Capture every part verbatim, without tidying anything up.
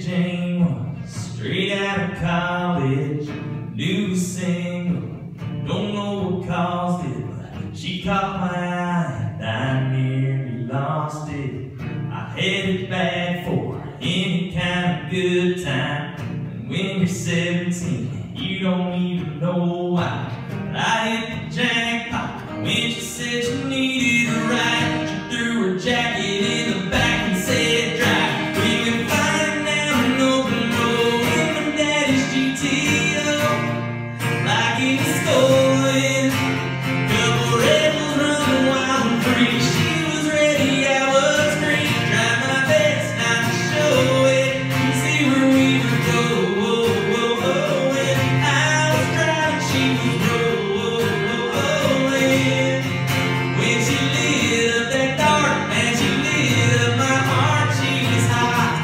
Jane was straight out of college, new single, don't know what caused it, but she caught my eye and I nearly lost it. I headed back for any kind of good time, and when you're seventeen, you don't even know why. But I hit the jackpot when she said she needed a ride. She threw her jacket in the back and said, drive. We can find down an open road in my daddy's G T O, like he was stolen. Couple rebels running wild and free. She was ready, I was free. Tried my best not to show it, and see where we would go. Whoa, whoa, whoa. When I was driving, she was rolling. When she lit up that dark, man, she lit up my heart. She was hot.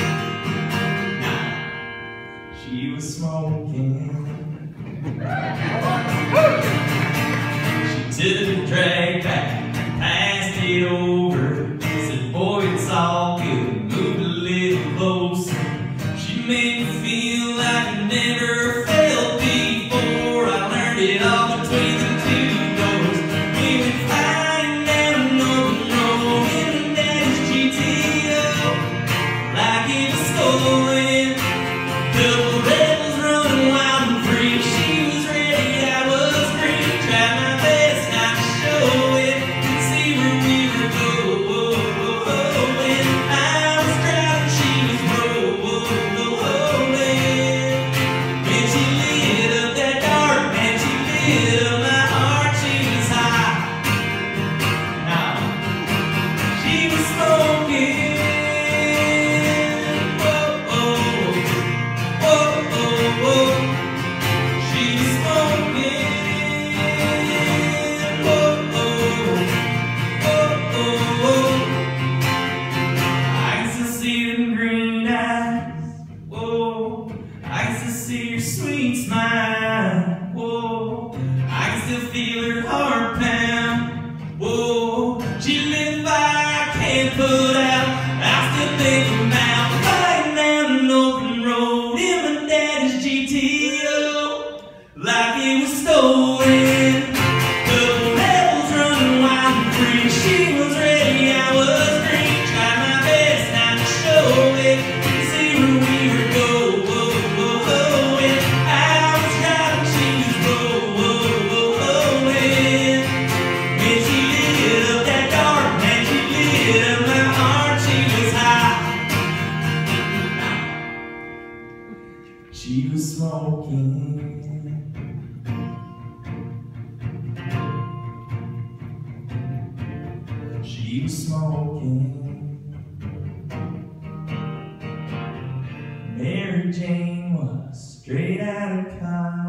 Nah, she was smoking. She took a drag back, passed it over, said, boy, it's all good, moved a little closer. She made me feel like I never felt before. I learned it all between the two doors. We went flying down an open road in my daddy's G T O, like it was stolen. Couple rebels running wild and free. She was ready, I was free. Tried my best not to show it, and see where we would go. When I was driving, she was rolling. When she lit up that dark, man, she lit up my heart. She was hot. Now she was smoking. Whoa, oh, whoa, oh, whoa. She was smoking. Whoa, oh, whoa, oh, whoa. I can still see them green eyes. Whoa, I can still see her sweet smile. Whoa, I can still feel her heart pound. Whoa, she lit fire I can't put out. I still think about riding down an open road in my daddy's G T O, like it was stolen. Couple rebels running wild and free. She was ready, I was free. Tried my best not to show it, and see where we would go. When I was driving, she was rolling. When she lit up that dark, man, she lit up my heart. She was hot. She was smoking. She was smoking. Mary Jane was straight out of college.